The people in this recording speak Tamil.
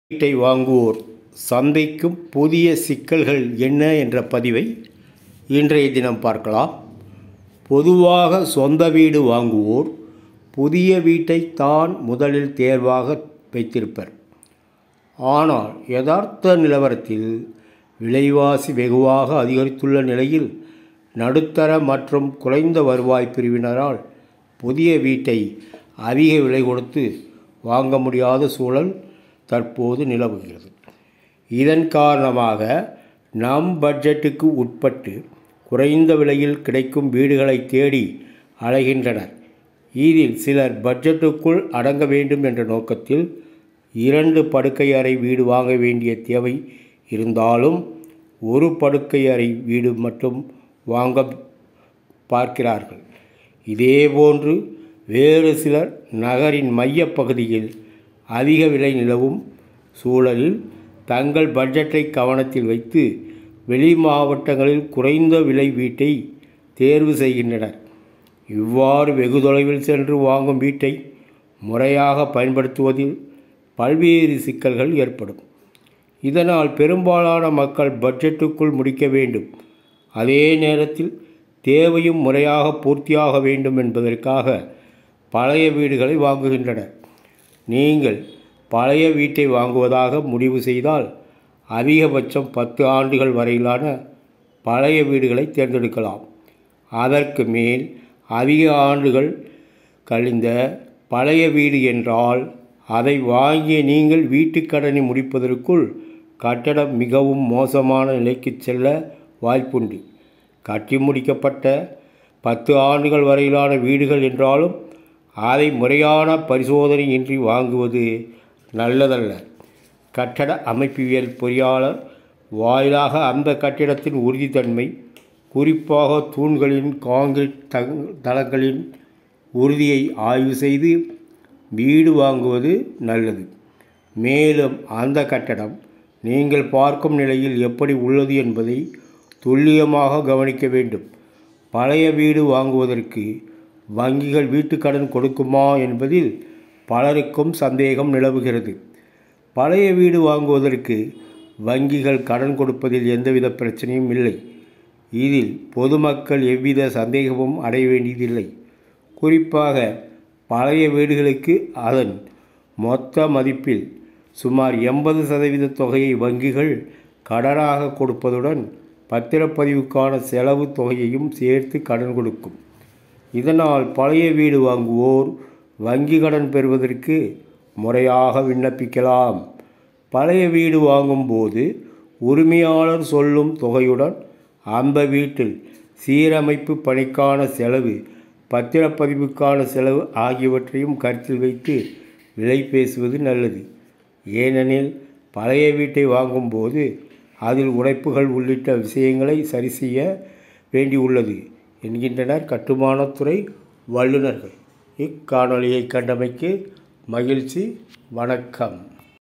வீட்டை வாங்குவோர் சந்திக்கும் புதிய சிக்கல்கள் என்ன என்ற பதிவை இன்றைய தினம் பார்க்கலாம். பொதுவாக சொந்த வீடு வாங்குவோர் புதிய வீட்டை தான் முதலில் தேர்வாக வைத்திருப்பர். ஆனால் யதார்த்த நிலவரத்தில் விலைவாசி வெகுவாக அதிகரித்துள்ள நிலையில் நடுத்தர மற்றும் குறைந்த வருவாய் பிரிவினரால் புதிய வீட்டை அதிக விலை கொடுத்து வாங்க முடியாத சூழல் தற்போது நிலவுகிறது. இதன் காரணமாக நம் பட்ஜெட்டுக்கு உட்பட்டு குறைந்த விலையில் கிடைக்கும் வீடுகளை தேடி அலைகின்றனர். இதில் சிலர் பட்ஜெட்டுக்குள் அடங்க வேண்டும் என்ற நோக்கத்தில் 2 படுக்கை அறை வீடு வாங்க வேண்டிய தேவை இருந்தாலும் ஒரு படுக்கை அறை வீடு மட்டும் வாங்க பார்க்கிறார்கள். இதேபோன்று வேறு சிலர் நகரின் மையப்பகுதியில் அதிக விலை நிலவும் சூழலில் தங்கள் பட்ஜெட்டை கவனத்தில் வைத்து வெளி மாவட்டங்களில் குறைந்த விலை வீட்டை தேர்வு செய்கின்றனர். இவ்வாறு வெகு தொலைவில் சென்று வாங்கும் வீட்டை முறையாக பயன்படுத்துவதில் பல்வேறு சிக்கல்கள் ஏற்படும். இதனால் பெரும்பாலான மக்கள் பட்ஜெட்டுக்குள் முடிக்க வேண்டும், அதே நேரத்தில் தேவையும் முறையாக பூர்த்தியாக வேண்டும் என்பதற்காக பழைய வீடுகளை வாங்குகின்றனர். நீங்கள் பழைய வீட்டை வாங்குவதாக முடிவு செய்தால் அதிகபட்சம் 10 ஆண்டுகள் வரையிலான பழைய வீடுகளை தேர்ந்தெடுக்கலாம். அதற்கு மேல் அதிக ஆண்டுகள் கழிந்த பழைய வீடு என்றால் அதை வாங்கிய நீங்கள் வீட்டுக்கடனை முடிப்பதற்குள் கட்டடம் மிகவும் மோசமான நிலைக்கு செல்ல வாய்ப்புண்டு. கட்டி முடிக்கப்பட்ட 10 ஆண்டுகள் வரையிலான வீடுகள் என்றாலும் அதை முறையான பரிசோதனையின்றி வாங்குவது நல்லதல்ல. கட்டட அமைப்பியல் பொறியாளர் வாயிலாக அந்த கட்டிடத்தின் உறுதித்தன்மை, குறிப்பாக தூண்களின் கான்கிரீட் தளங்களின் உறுதியை ஆய்வு செய்து வீடு வாங்குவது நல்லது. மேலும் அந்த கட்டடம் நீங்கள் பார்க்கும் நிலையில் எப்படி உள்ளது என்பதை துல்லியமாக கவனிக்க வேண்டும். பழைய வீடு வாங்குவதற்கு வங்கிகள் வீட்டுக்கடன் கொடுக்குமா என்பதில் பலருக்கும் சந்தேகம் நிலவுகிறது. பழைய வீடு வாங்குவதற்கு வங்கிகள் கடன் கொடுப்பதில் எந்தவித பிரச்சனையும் இல்லை. இதில் பொதுமக்கள் எவ்வித சந்தேகமும் அடைய வேண்டியதில்லை. குறிப்பாக பழைய வீடுகளுக்கு அதன் மொத்த மதிப்பில் சுமார் 80% தொகையை வங்கிகள் கடனாக கொடுப்பதுடன் பத்திரப்பதிவுக்கான செலவு தொகையையும் சேர்த்து கடன் கொடுக்கும். இதனால் பழைய வீடு வாங்குவோர் வங்கி கடன் பெறுவதற்கு முறையாக விண்ணப்பிக்கலாம். பழைய வீடு வாங்கும்போது உரிமையாளர் சொல்லும் தொகையுடன் அந்த வீட்டில் சீரமைப்பு பணிக்கான செலவு, பத்திரப்பதிவுக்கான செலவு ஆகியவற்றையும் கருத்தில் வைத்து விலை பேசுவது நல்லது. ஏனெனில் பழைய வீட்டை வாங்கும்போது அதில் உடைப்புகள் உள்ளிட்ட விஷயங்களை சரி செய்ய வேண்டியுள்ளது என்கின்றனர் கட்டுமானத்துறை வல்லுநர்கள். இக்காணொலியை கண்டமைக்கு மகிழ்ச்சி. வணக்கம்.